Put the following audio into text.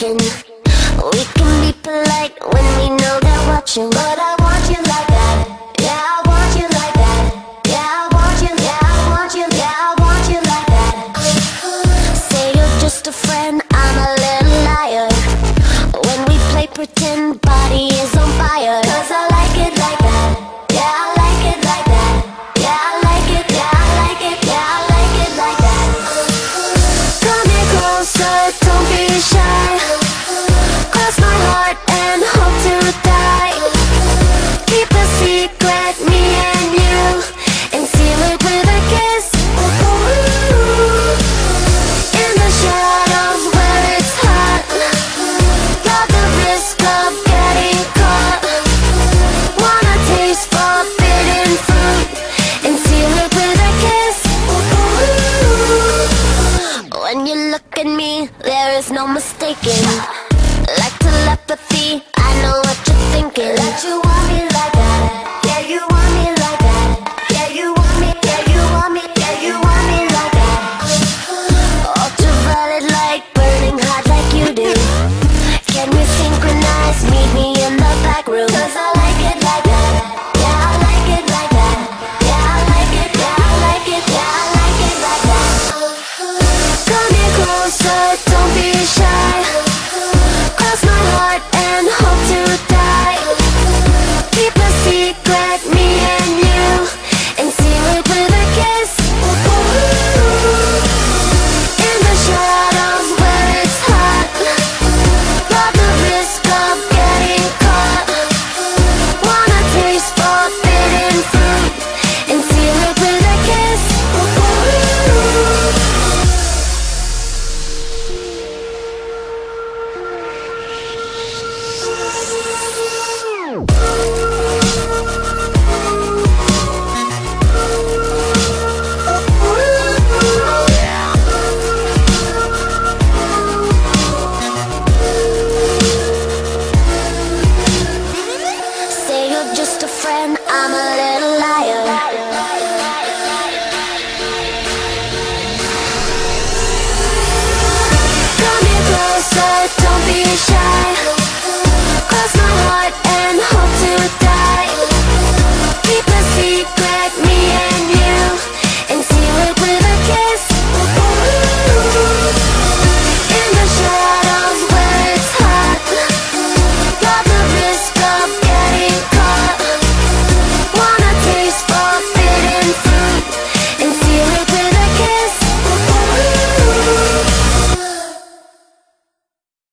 mistaken. We can be polite when we know they're watching, but I want you like that. Yeah, I want you like that. Yeah, I want you. Yeah, I want you. Yeah, I want you like that. Say you're just a friend, I'm a little liar. When we play pretend, body is on fire. 'Cause I like it like that. Yeah, I like it like that. Yeah, I like it. Yeah, I like it. Yeah, I like it like that. Come here closer, don't be shy. Cross my heart and hope to die. Keep a secret, me and you, and seal it with a kiss. In the shadows where it's hot, love the risk of getting caught. Wanna taste forbidden fruit, and seal it with a kiss. When you look at me, there is no mistaking. Like telepathy, I know what you're thinking. That you want me like that. Yeah, you want me like that. Yeah, you want me. Yeah, you want me. Yeah, you want me like that. Ultraviolet light burning hot like you do. Can we synchronize? Meet me in the back room. 'Cause I like it like that. Yeah, I like it like that. Yeah, I like it. Yeah, I like it. Yeah, I like it like that. Come here closer, don't be shy. Cross my heart and hope to die. Keep a secret, me and you, and seal it with a kiss. In the shadows where it's hot, love the risk of getting caught. Wanna taste forbidden fruit, and seal it with a kiss. Say you're just a friend, I'm a little liar. Come here closer, don't be shy.